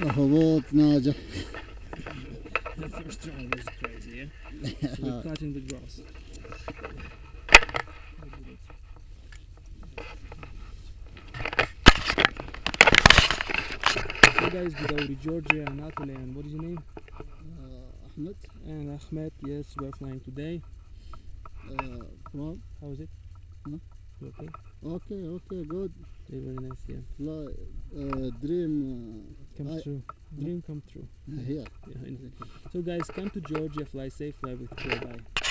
هبوط ناجح. The first try was crazy, yeah? So we're cutting the grass. So guys, Bidauri, Georgia, and Natalie, and what is your name? Ahmed. And Ahmed, yes, we're flying today. From? How is it? Huh? You okay? Okay, good. Very nice, yeah. Fly, dream Come true. Dream come true. here. Yeah, I know. So guys, come to Georgia, fly safe, fly with Pro. Bye.